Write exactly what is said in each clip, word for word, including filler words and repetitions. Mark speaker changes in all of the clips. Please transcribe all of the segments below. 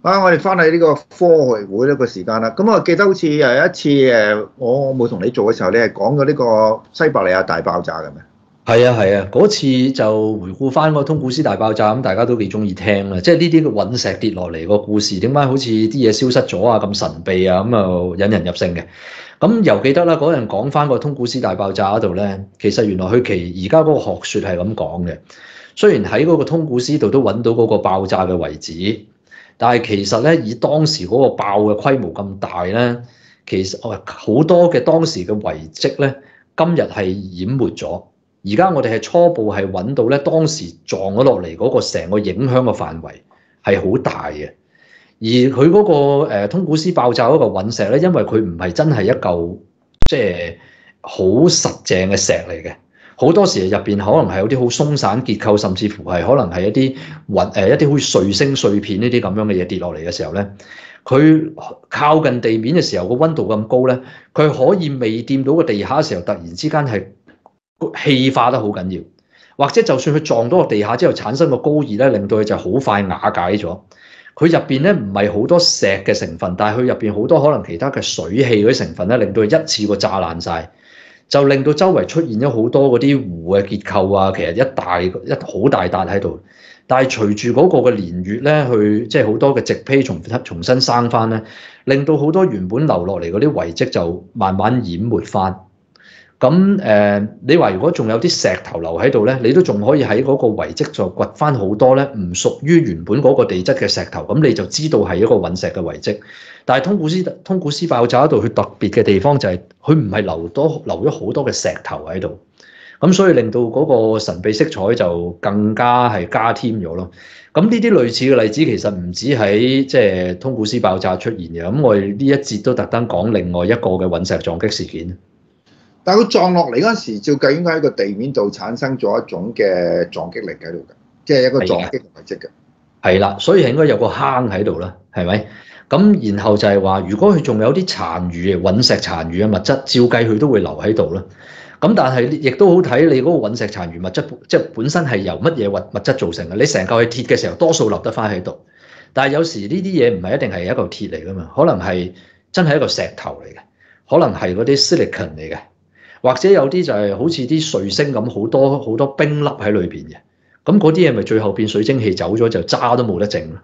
Speaker 1: 啊！我哋翻去呢個科學會呢個時間啦。咁我記得好似誒一次誒，我我冇同你做嘅時候，你係講咗呢個西伯利亞大爆炸嘅咩？
Speaker 2: 係啊係啊，嗰次就回顧翻個通古斯大爆炸，咁大家都幾中意聽啦。即係呢啲嘅隕石跌落嚟個故事，點解好似啲嘢消失咗啊？咁神秘啊，咁啊引人入勝嘅。咁又記得啦，嗰陣講翻個通古斯大爆炸嗰度咧，其實原來佢其而家嗰個學説係咁講嘅。雖然喺嗰個通古斯度都揾到嗰個爆炸嘅遺址。但係其實咧，以當時嗰個爆嘅規模咁大咧，其實好多嘅當時嘅遺跡咧，今日係淹沒咗。而家我哋係初步係揾到咧，當時撞咗落嚟嗰個成個影響嘅範圍係好大嘅。而佢嗰個誒通古斯爆炸嗰個隕石咧，因為佢唔係真係一嚿即係好實淨嘅石嚟嘅。好多時入邊可能係有啲好鬆散結構，甚至乎係可能係一啲雲誒一啲好似碎星碎片呢啲咁樣嘅嘢跌落嚟嘅時候咧，佢靠近地面嘅時候個溫度咁高咧，佢可以未掂到個地下嘅時候，突然之間係氣化得好緊要，或者就算佢撞到個地下之後產生個高熱咧，令到佢就好快瓦解咗。佢入邊咧唔係好多石嘅成分，但係佢入邊好多可能其他嘅水氣嗰啲成分咧，令到佢一次過炸爛晒。就令到周圍出現咗好多嗰啲湖嘅結構啊，其實一大一好大笪喺度。但係隨住嗰個嘅年月咧，去即係好多嘅植被重重新生翻咧，令到好多原本留落嚟嗰啲遺跡就慢慢淹沒翻。咁誒、呃，你話如果仲有啲石頭留喺度咧，你都仲可以喺嗰個遺跡再掘翻好多咧，唔屬於原本嗰個地質嘅石頭，咁你就知道係一個隕石嘅遺跡。但係通古斯通古斯爆炸嗰度，佢特別嘅地方就係佢唔係留多留咗好多嘅石頭喺度，咁所以令到嗰個神秘色彩就更加係加添咗咯。咁呢啲類似嘅例子其實唔止喺即係通古斯爆炸出現嘅，咁我哋呢一節都特登講另外一個嘅隕石撞擊事件。
Speaker 1: 但係佢撞落嚟嗰陣時，照計應該喺個地面度產生咗一種嘅撞擊力喺度嘅，即係一個撞擊遺跡嘅。係
Speaker 2: 啦，所以係應該有個坑喺度啦，係咪？咁然後就係話，如果佢仲有啲殘餘嘅隕石殘餘嘅物質，照計佢都會留喺度啦。咁但係亦都好睇你嗰個隕石殘餘物質，即係本身係由乜嘢物物質造成嘅？你成嚿係鐵嘅時候，多數留得翻喺度。但係有時呢啲嘢唔係一定係一嚿鐵嚟噶嘛，可能係真係一個石頭嚟嘅，可能係嗰啲 silicon 嚟嘅。或者有啲就係好似啲水星咁，好多好多冰粒喺裏邊嘅，咁嗰啲嘢咪最後變水蒸氣走咗，就渣都冇得剩咯。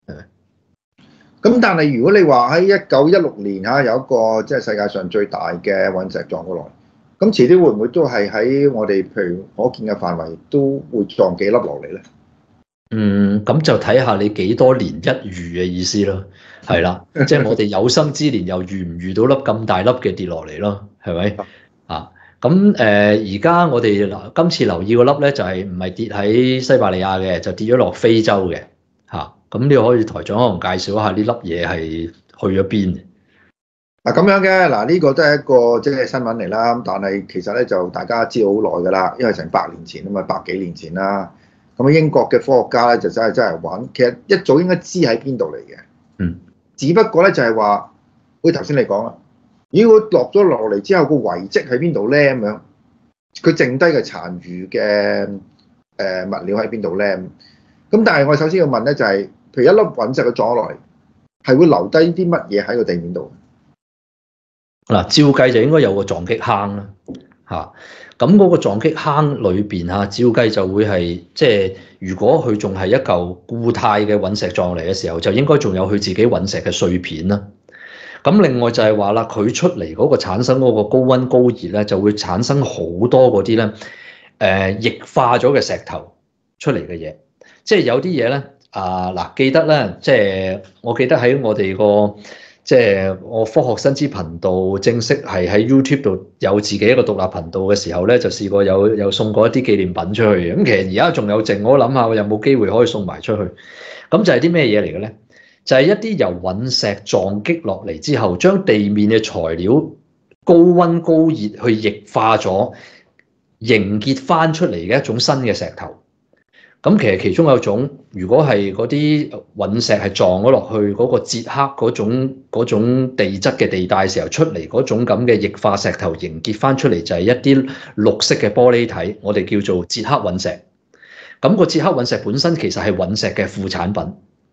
Speaker 2: 咁
Speaker 1: 但係如果你話喺一九一六年嚇有一個即係世界上最大嘅隕石撞過來，咁遲啲會唔會都係喺我哋譬如可見嘅範圍都會撞幾粒落嚟咧？
Speaker 2: 嗯，咁就睇下你幾多年一遇嘅意思咯，係啦，即係我哋有生之年又遇唔遇到粒咁大粒嘅跌落嚟咯，係咪？啊，咁誒而家我哋嗱今次留意個粒咧，就係唔係跌喺西伯利亞嘅，就跌咗落非洲嘅嚇。咁、啊、你可以台長可能介紹一下呢粒嘢係去咗邊？
Speaker 1: 嗱咁樣嘅嗱，呢個都係一個即係新聞嚟啦。咁但係其實咧就大家知道好耐㗎啦，因為成百年前啊嘛，百幾年前啦。咁英國嘅科學家咧就真係真係玩，其實一早應該知喺邊度嚟嘅。
Speaker 2: 嗯，只
Speaker 1: 不過咧就係話，好似頭先你講啦。如果落咗落嚟之後，個遺跡喺邊度咧？咁樣佢剩低嘅殘餘嘅誒物料喺邊度咧？咁但係我首先要問咧，就係譬如一粒隕石佢撞落嚟，係會留低啲乜嘢喺個地面度？
Speaker 2: 嗱，照計就應該有個撞擊坑啦，嚇。咁嗰個撞擊坑裏邊嚇，照計就會係即係，如果佢仲係一嚿固態嘅隕石撞嚟嘅時候，就應該仲有佢自己隕石嘅碎片啦。咁另外就係話啦，佢出嚟嗰個產生嗰個高溫高熱咧，就會產生好多嗰啲咧，誒、呃、液化咗嘅石頭出嚟嘅嘢。即係有啲嘢咧，啊嗱，記得咧，即係我記得喺我哋個即係我科學新知頻道正式係喺 YouTube 度有自己一個獨立頻道嘅時候咧，就試過有有送過一啲紀念品出去嘅。咁其實而家仲有剩，我諗下我有冇機會可以送埋出去。咁就係啲咩嘢嚟嘅咧？就係一啲由隕石撞擊落嚟之後，將地面嘅材料高溫高熱去液化咗，凝結翻出嚟嘅一種新嘅石頭。咁其實其中有種，如果係嗰啲隕石係撞咗落去嗰個捷克嗰種嗰種地質嘅地帶時候出嚟嗰種咁嘅液化石頭凝結翻出嚟，就係一啲綠色嘅玻璃體，我哋叫做捷克隕石。咁個捷克隕石本身其實係隕石嘅副產品。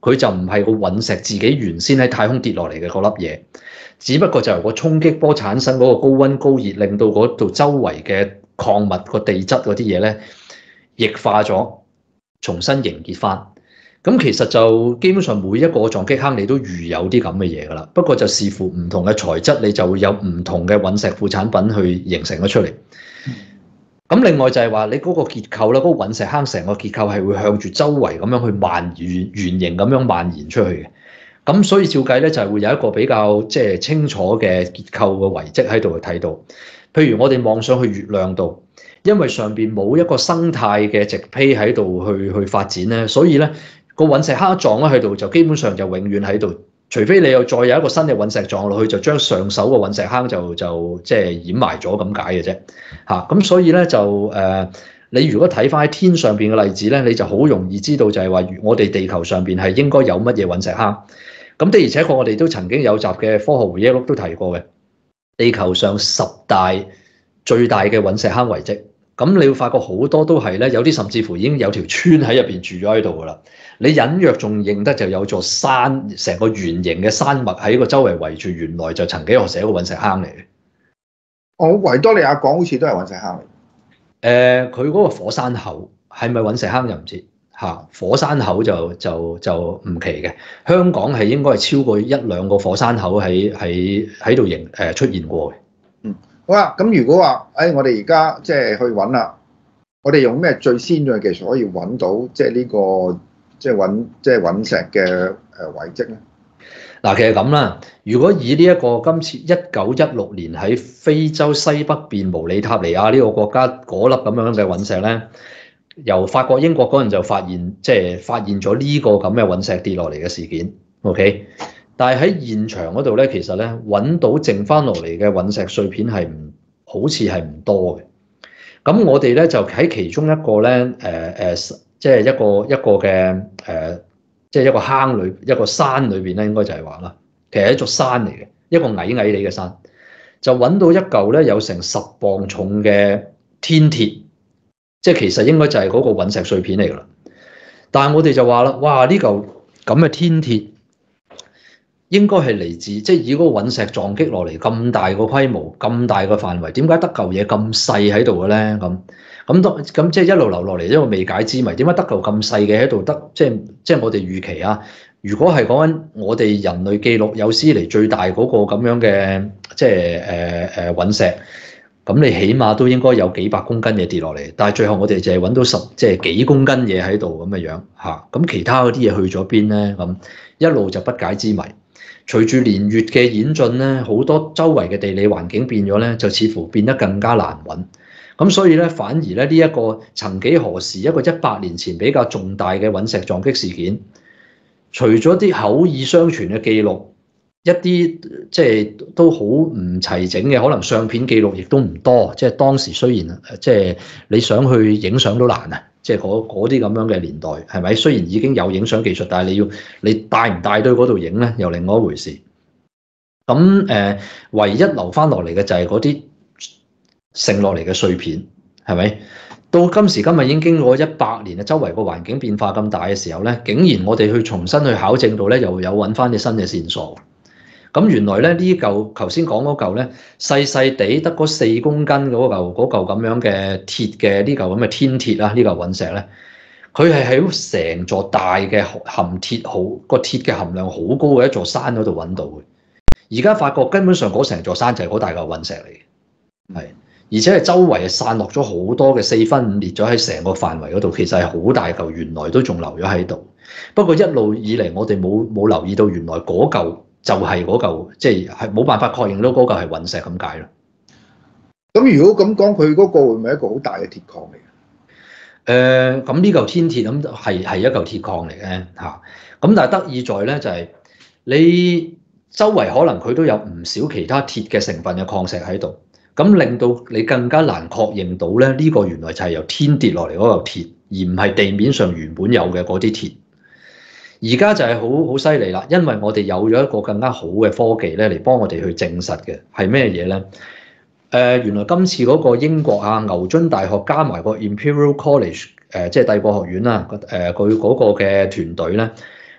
Speaker 2: 佢就唔係個隕石自己原先喺太空跌落嚟嘅嗰粒嘢，只不過就由個衝擊波產生嗰個高溫高熱，令到嗰度周圍嘅礦物個地質嗰啲嘢咧液化咗，重新凝結翻。咁其實就基本上每一個撞擊坑你都預有啲咁嘅嘢㗎啦，不過就視乎唔同嘅材質，你就會有唔同嘅隕石副產品去形成咗出嚟。咁另外就係話你嗰個結構啦，嗰個隕石坑成個結構係會向住周圍咁樣去蔓延，圓形咁樣蔓延出去嘅。咁所以照計咧就係會有一個比較即係清楚嘅結構嘅遺跡喺度去睇到。譬如我哋望上去月亮度，因為上邊冇一個生態嘅植被喺度去去發展咧，所以咧個隕石坑撞咗喺度就基本上就永遠喺度。除非你又再有一個新嘅隕石撞落去，就將上手個隕石坑就就即係掩埋咗咁解嘅啫嚇。咁所以咧就誒、呃，你如果睇翻喺天上邊嘅例子咧，你就好容易知道就係話，我哋地球上邊係應該有乜嘢隕石坑。咁的而且確，我哋都曾經有集嘅科學回憶錄都提過嘅，地球上十大最大嘅隕石坑遺跡。咁你會發覺好多都係咧，有啲甚至乎已經有條村喺入邊住咗喺度噶啦。你隱約仲認得就有座山，成個圓形嘅山脈喺個周圍圍住，原來就曾經有寫個隕石坑嚟嘅。
Speaker 1: 哦，維多利亞港好似都係隕石坑嚟。誒、
Speaker 2: 呃，佢嗰個火山口係咪隕石坑就唔知嚇。火山口就就就唔奇嘅。香港係應該係超過一兩個火山口喺喺喺度形誒出現過嘅。
Speaker 1: 嗯，好啦，咁如果話誒、哎，我哋而家即係去揾啦，我哋用咩最先進嘅技術可以揾到即係呢個？即係揾即係隕石嘅誒遺跡咧。
Speaker 2: 嗱，其實咁啦，如果以呢一個今次一九一六年喺非洲西北邊毛里塔尼亞呢個國家嗰粒咁樣嘅隕石咧，由法國英國嗰陣就發現，即係發現咗呢個咁嘅隕石跌落嚟嘅事件。OK，但係喺現場嗰度咧，其實咧揾到剩翻落嚟嘅隕石碎片係唔好似係唔多嘅。咁我哋咧就喺其中一個咧誒誒。呃即係一個一個嘅誒、呃，即係一個坑裏一個山裏邊咧，應該就係話啦，其實係一座山嚟嘅，一個矮矮地嘅山，就揾到一嚿咧有成十磅重嘅天鐵，即係其實應該就係嗰個隕石碎片嚟㗎啦。但係我哋就話啦，哇！呢嚿咁嘅天鐵應該係嚟自，即係以嗰個隕石撞擊落嚟咁大個規模、咁大個範圍，點解得嚿嘢咁細喺度嘅咧？咁咁當咁即係一路流落嚟，一個未解之謎。點解得嚿咁細嘅喺度？得即係即係我哋預期啊！如果係講緊我哋人類記錄有史以嚟最大嗰個咁樣嘅即係誒誒隕石，咁你起碼都應該有幾百公斤嘢跌落嚟。但係最後我哋就係揾到十即係幾公斤嘢喺度咁嘅樣嚇。咁其他嗰啲嘢去咗邊咧？咁一路就不解之謎。隨住年月嘅演進咧，好多周圍嘅地理環境變咗咧，就似乎變得更加難揾。咁所以咧，反而咧呢一個曾幾何時一個一百年前比較重大嘅隕石撞擊事件，除咗啲口耳相傳嘅記錄，一啲即係都好唔齊整嘅，可能相片記錄亦都唔多。即係當時雖然即係你想去影相都難啊，即係嗰啲咁樣嘅年代係咪？雖然已經有影相技術，但係你要你帶唔帶到嗰度影咧，又另外一回事。咁誒，唯一留翻落嚟嘅就係嗰啲剩落嚟嘅碎片，係咪？到今時今日已經經過一百年啊，周圍個環境變化咁大嘅時候咧，竟然我哋去重新去考證到咧，又有揾翻啲新嘅線索。咁原來咧呢嚿頭先講嗰嚿咧細細地得嗰四公斤嗰嚿嗰嚿咁樣嘅鐵嘅呢嚿咁嘅天鐵啦，呢嚿隕石咧，佢係喺成座大嘅含鐵好個鐵嘅含量好高嘅一座山嗰度揾到嘅。而家發覺根本上嗰成座山就係嗰大嚿隕石嚟嘅，係。而且係周圍係散落咗好多嘅四分五裂咗喺成個範圍嗰度，其實係好大嚿，原來都仲留咗喺度。不過一路以嚟，我哋冇冇留意到原來嗰嚿就係嗰嚿，即係係冇辦法確認到嗰嚿係隕石咁解咯。
Speaker 1: 咁如果咁講，佢嗰個會唔係一個好大嘅鐵礦嚟嘅？誒、
Speaker 2: 呃，咁呢嚿天鐵咁係係一嚿鐵礦嚟嘅嚇。咁但係得意在咧就係、是、你周圍可能佢都有唔少其他鐵嘅成分嘅礦石喺度。咁令到你更加難確認到咧，呢個原來就係由天跌落嚟嗰嚿鐵，而唔係地面上原本有嘅嗰啲鐵。而家就係好好犀利啦，因為我哋有咗一個更加好嘅科技咧，嚟幫我哋去證實嘅係咩嘢咧？誒、呃，原來今次嗰個英國啊牛津大學加埋個 Imperial College 誒、呃，即係帝國學院啦，誒佢嗰個嘅團隊咧，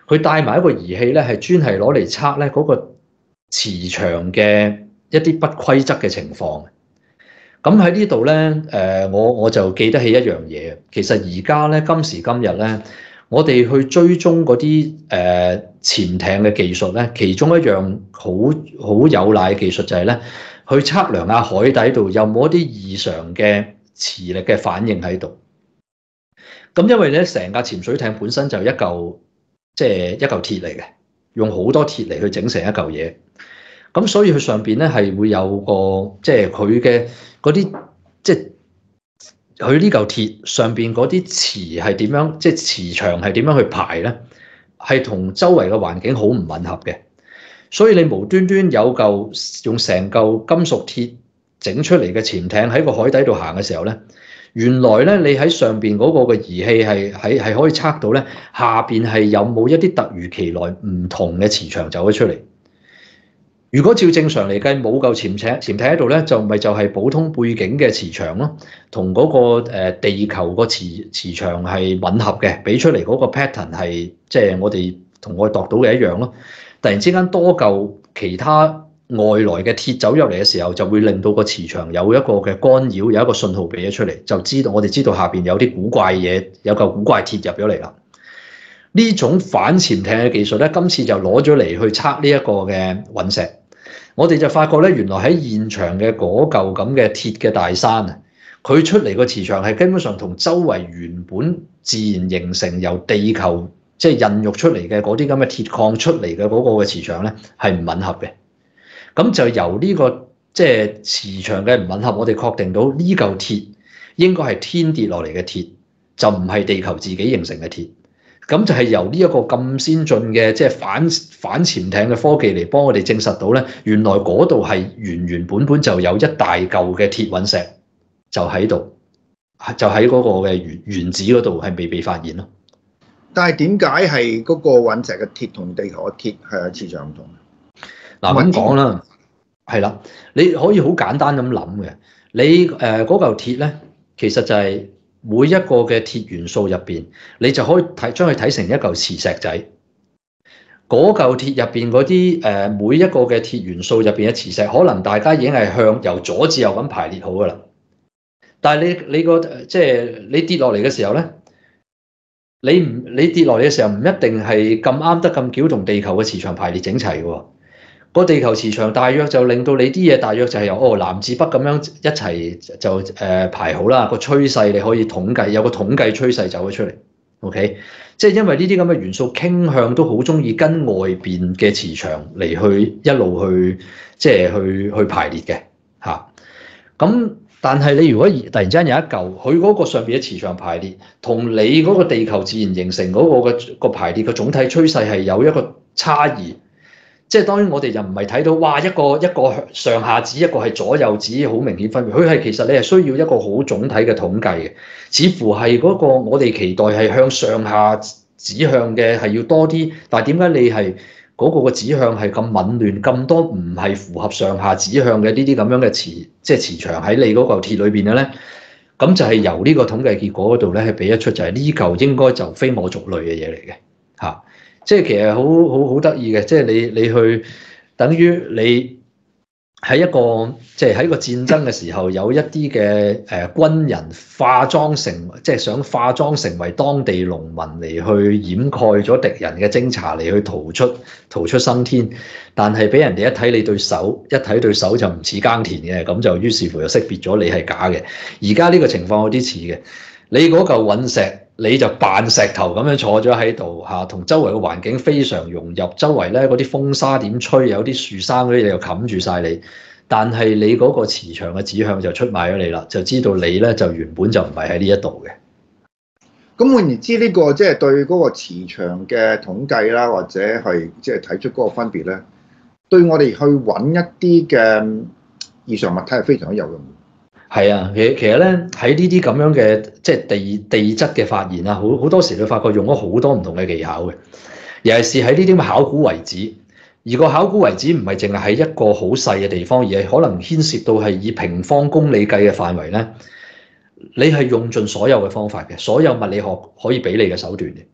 Speaker 2: 佢帶埋一個儀器咧，係專係攞嚟測咧嗰個磁場嘅一啲不規則嘅情況。咁喺呢度咧，誒我我就記得起一樣嘢。其實而家咧今時今日咧，我哋去追蹤嗰啲誒潛艇嘅技術咧，其中一樣好好有賴嘅技術就係咧，去測量下海底度有冇一啲異常嘅磁力嘅反應喺度。咁因為咧，成架潛水艇本身就一嚿即係一嚿鐵嚟嘅，用好多鐵嚟去整成一嚿嘢。咁所以佢上邊咧係會有個即係佢嘅嗰啲即係佢呢嚿鐵上邊嗰啲磁係點樣，即係磁場係點樣去排咧？係同周圍嘅環境好唔吻合嘅。所以你無端端有嚿用成嚿金屬鐵整出嚟嘅潛艇喺個海底度行嘅時候咧，原來咧你喺上邊嗰個嘅儀器係係係可以測到咧，下邊係有冇一啲突如其來唔同嘅磁場走咗出嚟。如果照正常嚟計，冇嚿潛艇潛艇喺度咧，就咪就係普通背景嘅磁場咯，同嗰個誒地球個磁磁場係吻合嘅，俾出嚟嗰個 pattern 係即係我哋同我度到嘅一樣咯。突然之間多嚿其他外來嘅鐵走入嚟嘅時候，就會令到個磁場有一個嘅干擾，有一個信號俾咗出嚟，就知道我哋知道下邊有啲古怪嘢，有嚿古怪鐵入咗嚟啦。呢種反潛艇嘅技術咧，今次就攞咗嚟去測呢一個嘅隕石。我哋就發覺咧，原來喺現場嘅嗰嚿咁嘅鐵嘅大山啊，佢出嚟個磁場係基本上同周圍原本自然形成由地球即係孕育出嚟嘅嗰啲咁嘅鐵礦出嚟嘅嗰個嘅磁場咧係唔吻合嘅。咁就由呢個即係磁場嘅唔吻合，我哋確定到呢嚿鐵應該係天跌落嚟嘅鐵，就唔係地球自己形成嘅鐵。咁就係由呢一個咁先進嘅即係反反潛艇嘅科技嚟幫我哋證實到咧，原來嗰度係原原本本就有一大嚿嘅鐵隕石就喺度，就喺嗰個嘅原原子嗰度係未被發現咯。
Speaker 1: 但係點解係嗰個隕石嘅鐵同地球嘅鐵係有磁場唔同？
Speaker 2: 嗱咁講啦，係啦，你可以好簡單咁諗嘅，你誒嗰嚿鐵咧，其實就係每一個嘅鐵元素入邊，你就可以睇將佢睇成一嚿磁石仔。嗰嚿鐵入邊嗰啲誒每一個嘅鐵元素入邊嘅磁石，可能大家已經係向由左至右咁排列好噶啦。但係你你個即係你跌落嚟嘅時候咧，你唔你跌落嚟嘅時候唔一定係咁啱得咁巧同地球嘅磁場排列整齊嘅喎。個地球磁場大約就令到你啲嘢大約就係由哦南至北咁樣一齊就誒、呃、排好啦。個趨勢你可以統計，有個統計趨勢走咗出嚟。OK，即係因為呢啲咁嘅元素傾向都好中意跟外邊嘅磁場嚟去一路去即係去去排列嘅嚇。咁、啊、但係你如果突然之間有一嚿佢嗰個上邊嘅磁場排列，同你嗰個地球自然形成嗰個嘅個排列嘅總體趨勢係有一個差異。即係當然，我哋就唔係睇到哇一個一個上下指，一個係左右指，好明顯分別。佢係其實你係需要一個好總體嘅統計嘅，似乎係嗰個我哋期待係向上下指向嘅係要多啲，但係點解你係嗰個嘅指向係咁紊亂，咁多唔係符合上下指向嘅呢啲咁樣嘅磁即係磁場喺你嗰嚿鐵裏邊嘅咧？咁就係由呢個統計結果嗰度咧係俾得出，就係呢嚿應該就非我族類嘅嘢嚟嘅嚇。即係其實好好好得意嘅，即係你你去等於你喺一個即係喺個戰爭嘅時候，有一啲嘅誒軍人化妝成即係想化妝成為當地農民嚟去掩蓋咗敵人嘅偵查嚟去逃出逃出生天，但係俾人哋一睇你對手，一睇對手就唔似耕田嘅，咁就於是乎就識別咗你係假嘅。而家呢個情況有啲似嘅，你嗰嚿隕石。你就扮石頭咁樣坐咗喺度嚇，同周圍嘅環境非常融入，周圍咧嗰啲風沙點吹，有啲樹生嗰啲嘢又冚住晒你，但係你嗰個磁場嘅指向就出賣咗你啦，就知道你咧就原本就唔係喺呢一度嘅。
Speaker 1: 咁換言之，呢個即係對嗰個磁場嘅統計啦，或者係即係睇出嗰個分別咧，對我哋去揾一啲嘅異常物體係非常之有用。係
Speaker 2: 啊，其其實咧喺呢啲咁樣嘅即係地地質嘅發現啊，好好多時你發覺用咗好多唔同嘅技巧嘅，尤其是喺呢啲咁考古遺址。而個考古遺址唔係淨係喺一個好細嘅地方，而係可能牽涉到係以平方公里計嘅範圍咧。你係用盡所有嘅方法嘅，所有物理學可以俾你嘅手段嘅。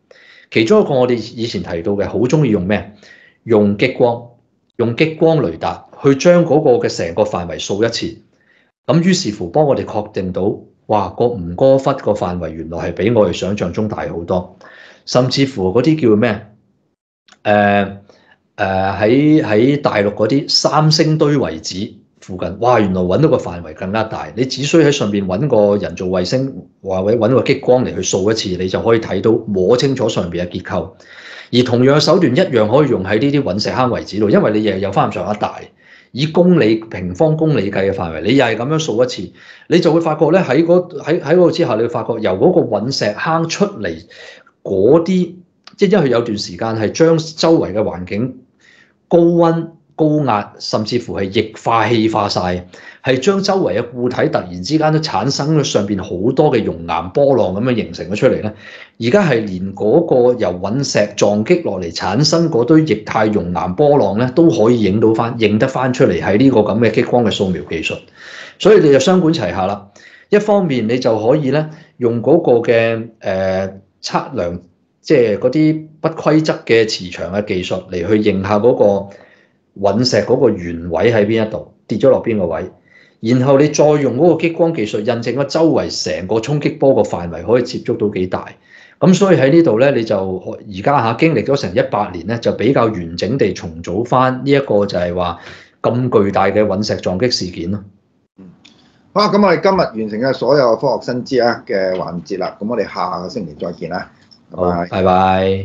Speaker 2: 其中一個我哋以前提到嘅，好中意用咩？用激光，用激光雷達去將嗰個嘅成個範圍掃一次。咁於是乎幫我哋確定到，哇！個吳哥窟個範圍原來係比我哋想象中大好多，甚至乎嗰啲叫咩？誒誒喺喺大陸嗰啲三星堆遺址附近，哇！原來揾到個範圍更加大。你只需喺上邊揾個人造衛星，或者揾個激光嚟去掃一次，你就可以睇到摸清楚上邊嘅結構。而同樣嘅手段一樣可以用喺呢啲隕石坑遺址度，因為你又有翻咁上下大。以公里平方公里計嘅範圍，你又係咁樣掃一次，你就會發覺咧喺嗰喺喺嗰度之下，你會發覺由嗰個隕石坑出嚟嗰啲，即係因為有段時間係將周圍嘅環境高溫高壓，甚至乎係液化氣化晒，係將周圍嘅固體突然之間都產生咗上邊好多嘅熔岩波浪咁樣形成咗出嚟咧。而家係連嗰個由隕石撞擊落嚟產生嗰堆液態熔岩波浪咧，都可以影到翻、認得翻出嚟喺呢個咁嘅激光嘅掃描技術。所以你就雙管齊下啦。一方面你就可以咧用嗰個嘅誒、呃、測量，即係嗰啲不規則嘅磁場嘅技術嚟去認下嗰個隕石嗰個原位喺邊一度跌咗落邊個位。然後你再用嗰個激光技術印證咗周圍成個衝擊波個範圍可以接觸到幾大。咁所以喺呢度咧，你就而家嚇經歷咗成一百年咧，就比較完整地重組翻呢一個就係話咁巨大嘅隕石撞擊事件咯。
Speaker 1: 嗯，好啊，咁我哋今日完成嘅所有科學新知啊嘅環節啦，咁我哋下個星期再見啦，拜拜。
Speaker 2: 拜拜。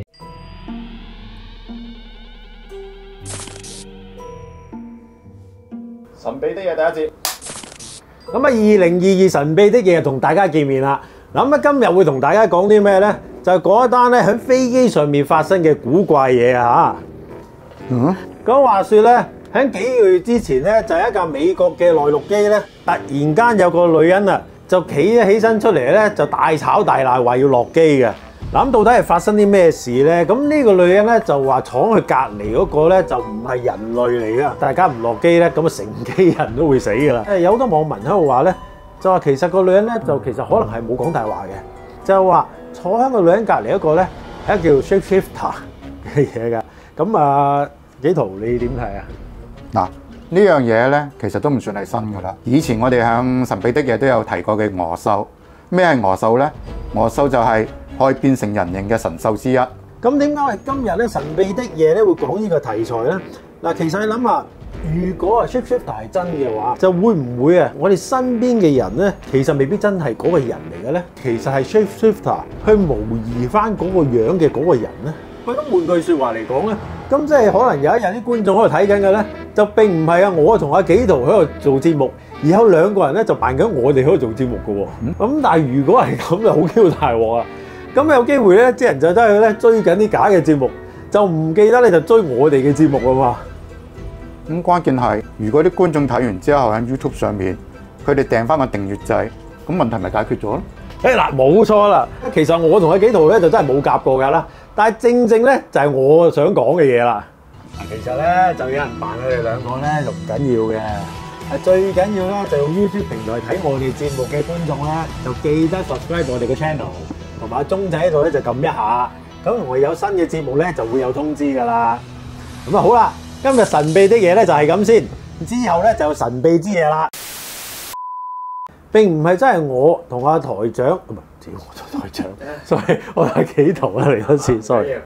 Speaker 3: 神秘的嘢第一節。
Speaker 4: 咁啊，二零二二神秘的嘢同大家見面啦。嗱咁啊，今日會同大家講啲咩咧？就係講一單咧喺飛機上面發生嘅古怪嘢啊！嚇，嗯，咁話説咧，喺幾個月之前咧，就係一架美國嘅內陸機咧，突然間有個女人啊，就企咗起身出嚟咧，就大吵大鬧話要落機嘅。嗱咁到底係發生啲咩事咧？咁呢個女人咧就話闖去隔離嗰個咧就唔係人類嚟噶，大家唔落機咧，咁啊成機人都會死噶啦。誒有好多網民喺度話咧。就話其實個女人咧，就其實可能係冇講大話嘅，就係話坐喺個女人隔離一個咧，係一個叫 shapeshifter 嘅嘢㗎。咁啊，紀陶你點睇啊？
Speaker 5: 嗱，呢樣嘢咧，其實都唔算係新㗎啦。以前我哋喺神秘的嘢都有提過嘅鵝獸。咩係鵝獸咧？鵝獸就係可以變成人形嘅神獸之一。
Speaker 4: 咁點解我哋今日咧神秘的嘢咧會講呢個題材咧？嗱，其實你諗下。如果啊 shapeshifter 係真嘅話，就會唔會啊？我哋身邊嘅人咧，其實未必真係嗰個人嚟嘅咧。其實係 shapeshifter 去模擬翻嗰個樣嘅嗰個人咧。喂，咁換句説話嚟講咧，咁即係可能有一日啲觀眾喺度睇緊嘅咧，就並唔係啊我同阿紀陶喺度做節目，而有兩個人咧就扮緊我哋喺度做節目嘅喎。咁、嗯、但係如果係咁就好 Q 大鑊啊！咁有機會咧，啲人就真係咧追緊啲假嘅節目，就唔記得咧就追我哋嘅節目啊嘛。
Speaker 5: 咁關鍵係，如果啲觀眾睇完之後喺 YouTube 上面，佢哋訂翻個訂閱掣，咁問題咪解決咗咯？
Speaker 4: 誒嗱，冇錯啦。其實我同阿紀陶咧就真係冇夾過㗎啦。但係正正咧就係我想講嘅嘢啦。嗱，其實咧就有人扮佢哋兩個咧就唔緊要嘅。誒最緊要咧就用 YouTube 平台睇我哋節目嘅觀眾咧，就記得 subscribe 我哋嘅 channel，同埋鐘仔喺度咧就撳一下。咁我有新嘅節目咧就會有通知㗎啦。咁啊好啦。今日神秘的嘢咧就係咁先，之後咧就有神秘之嘢啦。並唔係真係我同阿台長，唔係，我台長，sorry，我係紀陶啦嚟嗰次 ，sorry。